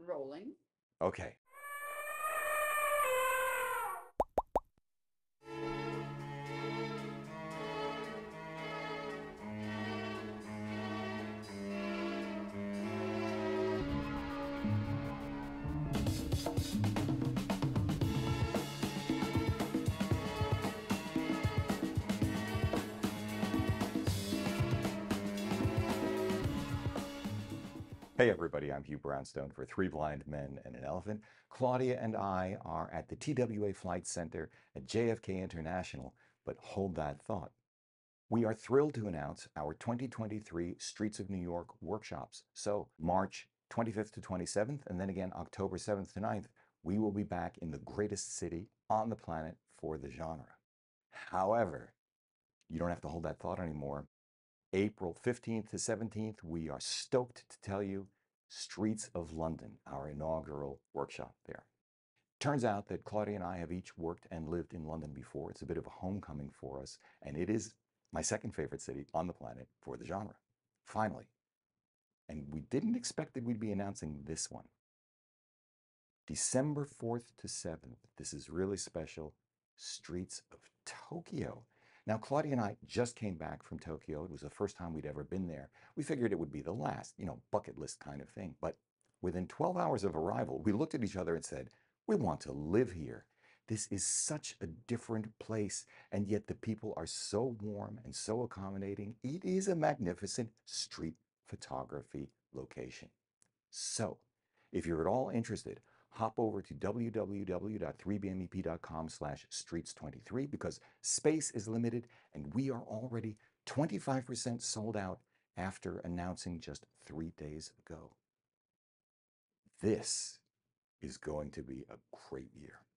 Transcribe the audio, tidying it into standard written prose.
Rolling. Okay. Hey everybody, I'm Hugh Brownstone for Three Blind Men and an Elephant. Claudia and I are at the TWA Flight Center at JFK International, but hold that thought. We are thrilled to announce our 2023 Streets of New York workshops. So March 25th to 27th, and then again October 7th to 9th, we will be back in the greatest city on the planet for the genre. However, you don't have to hold that thought anymore. April 15th to 17th, we are stoked to tell you Streets of London, our inaugural workshop there. Turns out that Claudia and I have each worked and lived in London before. It's a bit of a homecoming for us, and it is my second favorite city on the planet for the genre. Finally, and we didn't expect that we'd be announcing this one. December 4th to 7th, this is really special, Streets of Tokyo. Now, Claudia and I just came back from Tokyo. It was the first time we'd ever been there. We figured it would be the last, bucket list kind of thing. But within 12 hours of arrival, we looked at each other and said, we want to live here. This is such a different place, and yet the people are so warm and so accommodating. It is a magnificent street photography location. So, if you're at all interested, hop over to www.3bmep.com/streets23 because space is limited and we are already 25% sold out after announcing just 3 days ago. This is going to be a great year.